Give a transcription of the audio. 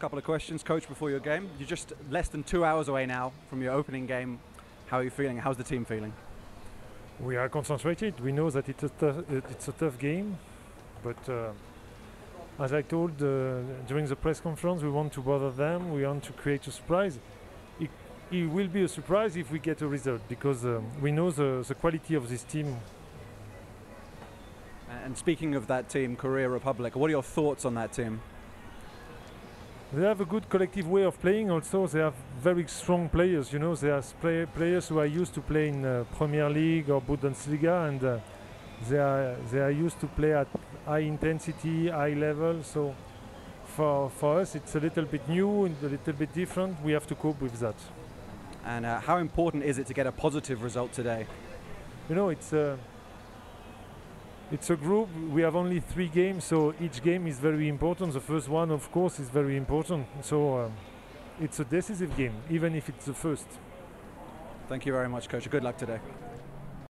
couple of questions, Coach, before your game. You're just less than 2 hours away now from your opening game. How are you feeling? How's the team feeling? We are concentrated. We know that it's a tough game, but as I told during the press conference, we want to bother them. We want to create a surprise. It will be a surprise if we get a result, because we know the quality of this team. And speaking of that team, Korea Republic, what are your thoughts on that team? They have a good collective way of playing. Also, they have very strong players. You know, they are players who are used to play in Premier League or Bundesliga, and they are used to play at high intensity, high level. So for us, it's a little bit new and a little bit different. We have to cope with that. And how important is it to get a positive result today? You know, it's a group. We have only 3 games, so each game is very important. The first one, of course, is very important. So it's a decisive game, even if it's the first. Thank you very much, Coach. Good luck today.